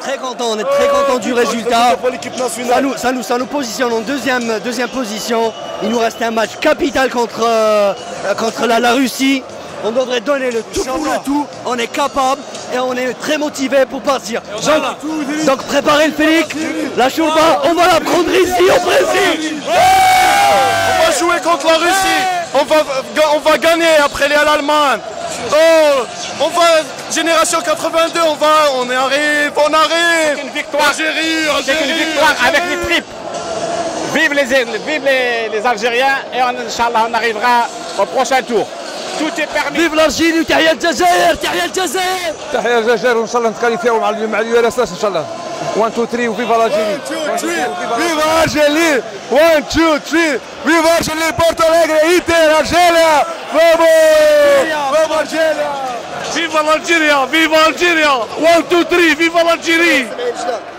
très contents, on est très contents du résultat. Ça nous positionne en deuxième position. Il nous reste un match capital contre la Russie. On devrait donner le tout pour le tout. On est capable et on est très motivé pour partir. Donc préparez le Félix, la chourba, on va la prendre ici au Brésil. On va jouer contre la Russie. On va gagner après l'Allemagne. Oh, on va génération 82, on arrive. C'est une victoire. C'est une victoire avec les tripes. Vive les Algériens et Inch'Allah on arrivera au prochain tour. Tout est permis. Vive l'Algérie, تحية الجزائر, تحية الجزائر. تحية الجزائر وان شاء الله نتكاليفيو مع اليو ار اس اس ان شاء الله. 1 2 3 وفيفا l'Algérie. Viva l'Algérie. 1 2 3. Viva l'Algérie, Porto Alegre, Inter, Argélia. Vamos Argélia. Viva l'Algérie, viva l'Algérie. 1 2 3, viva l'Algérie.